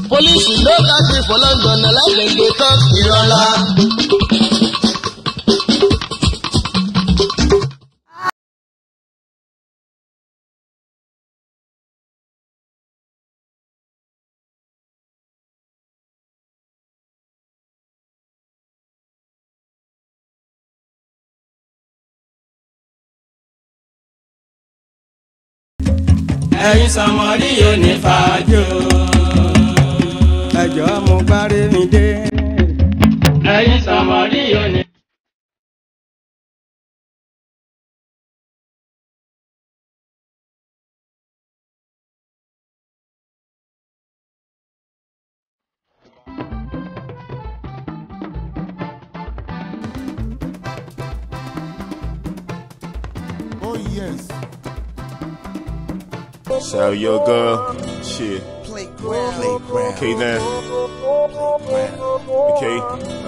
Police no catch me for London, na like dem dey talk Irola. Ẹ̀yin Sànmọ́rí yóò ní fàájò. Ẹjọ́ mo gbárí mi dé. Ẹ̀yin Sànmọ́rí yóò ní. Oh yes. So your girl, shit. Playground. Okay then. Okay.